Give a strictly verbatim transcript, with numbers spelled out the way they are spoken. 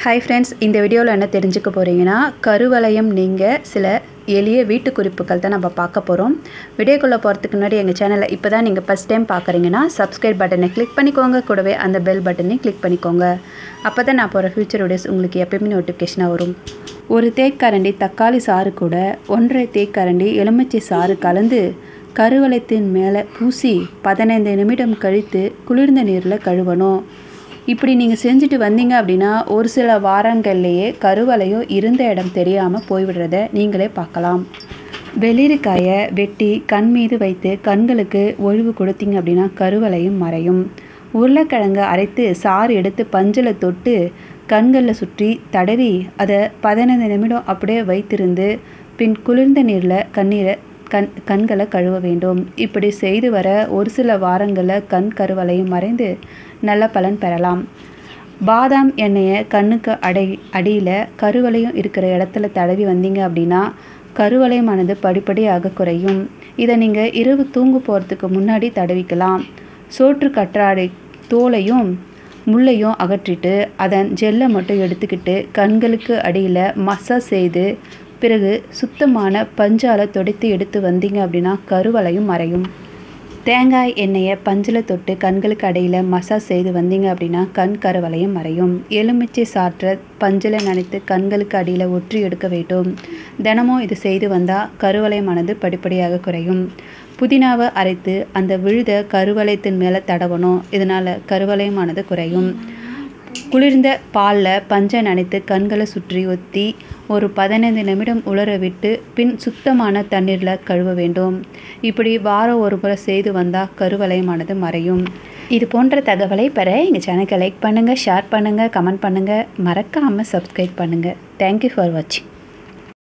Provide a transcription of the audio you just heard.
Hi friends, இந்த வீடியோவில் என்ன தெரிஞ்சுக்க போகிறீங்கன்னா, கருவளையம் நீங்கள் சில எளிய வீட்டு குறிப்புகள் தான் நம்ம பார்க்க போகிறோம். வீடியோக்குள்ளே போகிறதுக்கு முன்னாடி எங்கள் சேனலை இப்போ தான் நீங்கள் ஃபஸ்ட் டைம் பார்க்குறீங்கன்னா சப்ஸ்கிரைப் பட்டனை கிளிக் பண்ணிக்கோங்க. கூடவே அந்த பெல் பட்டனையும் கிளிக் பண்ணிக்கோங்க. அப்போ தான் நான் போகிற ஃபியூச்சர் வீடியோஸ் உங்களுக்கு எப்பயுமே நோட்டிஃபிகேஷனாக வரும். ஒரு தேக்கரண்டி தக்காளி சாறு கூட ஒன்றரை தேக்கரண்டி எலுமிச்சை சாறு கலந்து கருவளையத்தின் மேலே பூசி பதினைந்து நிமிடம் கழித்து குளிர்ந்த நீரில் கழுவணும். இப்படி நீங்கள் செஞ்சுட்டு வந்தீங்க அப்படின்னா ஒரு சில வாரங்கள்லேயே கருவளையம் இருந்த இடம் தெரியாமல் போய்விடுறத நீங்களே பார்க்கலாம். வெளிரிக்காயை வெட்டி கண் மீது வைத்து கண்களுக்கு ஒழிவு கொடுத்தீங்க அப்படின்னா கருவளையம் மறையும். உருளைக்கிழங்கு அரைத்து சாறு எடுத்து பஞ்சில் தொட்டு கண்களில் சுற்றி தடவி அதை பதினைந்து நிமிடம் அப்படியே வைத்திருந்து பின் குளிர்ந்த நீரில் கண்ணீரை கண் கண்களை கழுவ வேண்டும். இப்படி செய்து வர ஒரு சில வாரங்களில் கண் கருவளையம் மறைந்து நல்ல பலன் பெறலாம். பாதாம் எண்ணெயை கண்ணுக்கு அடை அடியில் கருவளையம் இருக்கிற இடத்துல தடவி வந்தீங்க அப்படின்னா கருவளையமானது படிப்படியாக குறையும். இதை நீங்கள் இரவு தூங்க போகிறதுக்கு முன்னாடி தடவிக்கலாம். சோற்று கற்றாழை தோலையும் முள்ளையும் அகற்றிட்டு அதன் ஜெல்லை மட்டும் எடுத்துக்கிட்டு கண்களுக்கு அடியில் மசாஜ் செய்து பிறகு சுத்தமான பஞ்சால் துடைத்து எடுத்து வந்தீங்க அப்படின்னா கருவளையம் மறையும். தேங்காய் எண்ணெயை பஞ்சில் தொட்டு கண்களுக்கு அடியில் மசாஜ் செய்து வந்தீங்க அப்படின்னா கண் கருவளையம் மறையும். எலுமிச்சை சாற்றை பஞ்சில் நனைத்து கண்களுக்கு அடியில் ஒற்றி எடுக்க வேண்டும். தினமும் இது செய்து வந்தால் கருவளையமானது படிப்படியாக குறையும். புதினாவை அரைத்து அந்த விழுத கருவளையத்தின் மேலே தடவணும். இதனால் கருவளையமானது குறையும். குளிர்ந்த பாலில் பஞ்சை நனைத்து கண்களை சுற்றி ஒத்தி ஒரு பதினைந்து நிமிடம் உலர விட்டு பின் சுத்தமான தண்ணீரில் கழுவ வேண்டும். இப்படி வாரம் ஒரு முறை செய்து வந்தால் கருவளையமானது மறையும். இது போன்ற தகவலை பெற எங்கள் சேனலுக்கு லைக் பண்ணுங்கள், ஷேர் பண்ணுங்கள், கமெண்ட் பண்ணுங்கள், மறக்காமல் சப்ஸ்கிரைப் பண்ணுங்கள். தேங்க்யூ ஃபார் வாட்சிங்.